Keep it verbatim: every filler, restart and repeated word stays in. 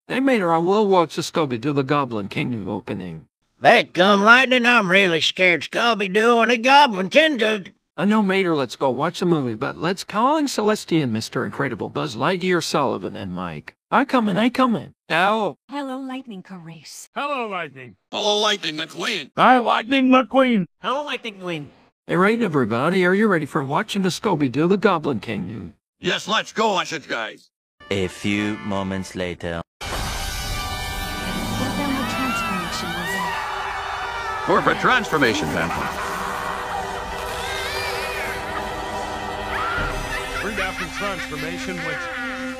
Hey, Mater, I will watch the Scooby-Doo the Goblin King opening. That gum lightning, I'm really scared Scooby-Doo and the Goblin King. I know, Mater, let's go watch the movie, but let's call in Celestian, Mister Incredible, Buzz Lightyear, Sullivan, and Mike. I come in, I come in. Ow. Hello, Lightning Carice. Hello, Lightning. Hello, Lightning McQueen. Hi, Lightning McQueen. Hello, Lightning McQueen. Hey, right, everybody, are you ready for watching the Scooby-Doo the Goblin King? Yes, let's go, I said, guys. A few moments later. What about my transformation, Lily? Corporate transformation, Vampire. Bring out the transformation, which